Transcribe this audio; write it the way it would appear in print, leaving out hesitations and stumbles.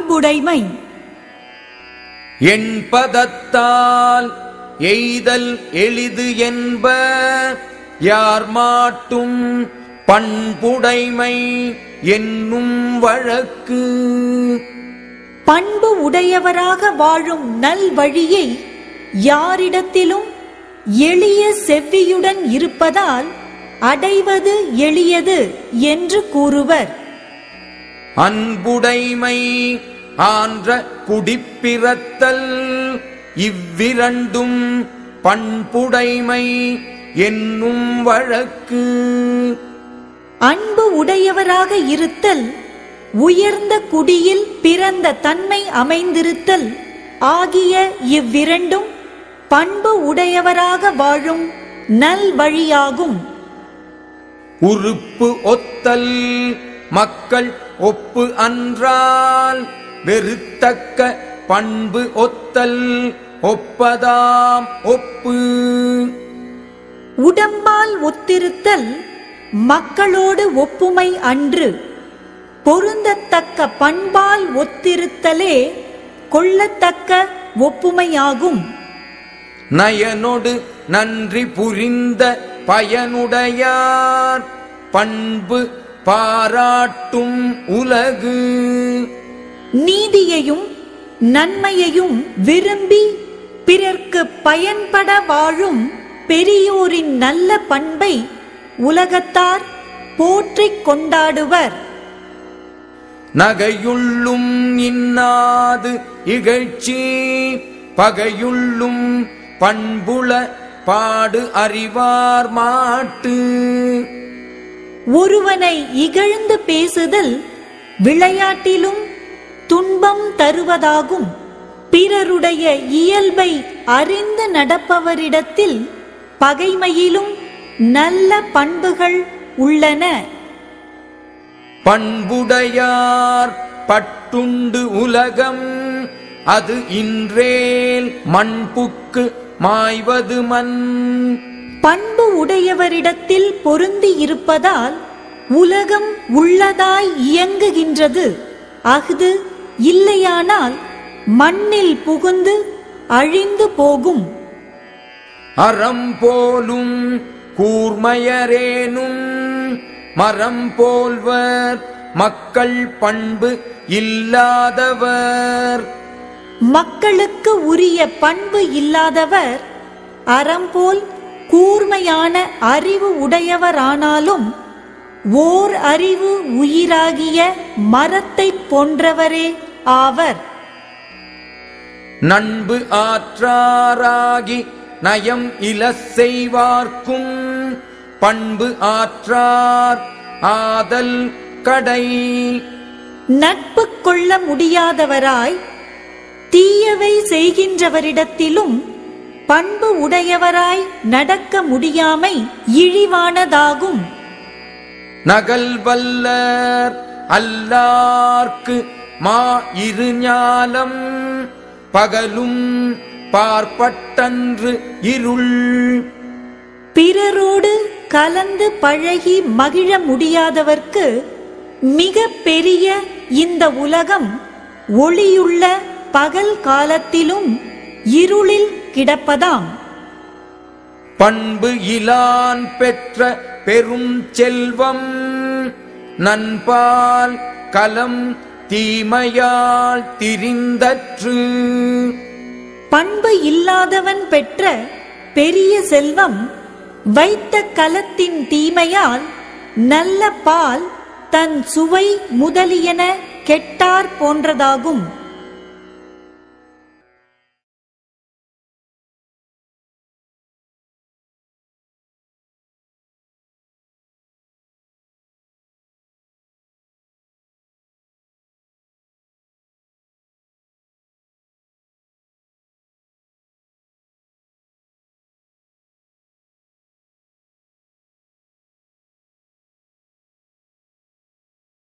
பண்புடைமை. என்பதத்தால் எய்தல் எளிது என்ப யார் மாட்டும் பண்புடைமை என்னும் வழக்கு. பண்பு உடையவராக வாழும் நல் வழியை யாரிடத்திலும் எளிய செவ்வியுடன் இருப்பதால் அடைவது எளியது என்று கூறுவர். அன்புடைமை ஆன்ற குடிப்பிறத்தல் இவ்விரண்டும் பண்புடைமை என்னும் வழக்கு. அன்பு உடையவராக இருத்தல், உயர்ந்த குடியில் பிறந்த தன்மை அமைந்திருத்தல் ஆகிய இவ்விரண்டும் பண்பு உடையவராக வாழும் நல் வழியாகும். உறுப்பு ஒத்தல் மக்கள் ஒப்பு அன்றால் வெறுத்தக்க பண்பு ஒத்தல் ஒப்பதாம் ஒப்பு. உடம்பால் ஒத்திருத்தல் மக்களோடு ஒப்புமை அன்று, பொருந்தத்தக்க பண்பால் ஒத்திருத்தலே கொள்ளத்தக்க ஒப்புமையாகும். நயனொடு நன்றி புரிந்த பயனுடையார் பண்பு பாராட்டும் உலகு. நீதியையும் நன்மையையும் விரும்பி பிறர்க்கு பயன்பட வாழும் பெரியோரின் நல்ல பண்பை உலகத்தார் போற்றிக் கொண்டாடுவர். நகையுள்ளும் இன்னாது இகழ்ச்சி பகையுள்ளும் பண்புள பாடு அறிவார் மாட்டு. ஒருவனை இகழ்ந்து பேசுதல் விளையாட்டிலும் துன்பம் தருவதாகும். பிறருடைய இயல்பை அறிந்து நடப்பவரிடத்தில் பகைமையிலும் நல்ல பண்புகள் உள்ளன. பண்புடையார் பட்டுண்டு உலகம் அது இன்றேல் மண்புக்கு மாய்வது மண். பண்பு உடையவரிடத்தில் பொருந்தி இருப்பதால் உலகம் உள்ளதாய் இயங்குகின்றது. அஃது இல்லையானால் மண்ணில் புகுந்து அழிந்து போகும். அறம் போலும் கூர்மையரேனும் மரம் போல்வர் மக்கள் பண்பு இல்லாதவர். மக்களுக்கு உரிய பண்பு இல்லாதவர் அறம்போல் கூர்மையான அறிவு உடையவரானாலும் ஓர் அறிவு உயிராகிய மரத்தை போன்றவரே ஆவர். நண்பு ஆற்றாராகி நயம் இல செய்வார்க்கும் பண்பு ஆற்றார் ஆதல் கடை. நட்பு கொள்ள முடியாதவராய் தீயவை செய்கின்றவரிடத்திலும் பண்பு உடையவராய் நடக்க முடியாமை இழிவானதாகும். நகல் வல்லர் அல்லார்க்கு மா இரு ஞாலம் பகலும் பார்ப்பட்டன்று இருள். பிறரோடு கலந்து பழகி மகிழ முடியாதவர்க்கு மிக பெரிய இந்த உலகம் ஒளியுள்ள பகல் காலத்திலும் இருளில் கிடப்பதாம். பண்பு இலான் பெற்ற பெரும் செல்வம் நண்பால் கலம் தீமையால் திரிந்தற்று. பண்பு இல்லாதவன் பெற்ற பெரிய செல்வம் வைத்த கலத்தின் தீமையால் நல்ல பால் தன் சுவை முதலியன கெட்டார் போன்றதாகும்.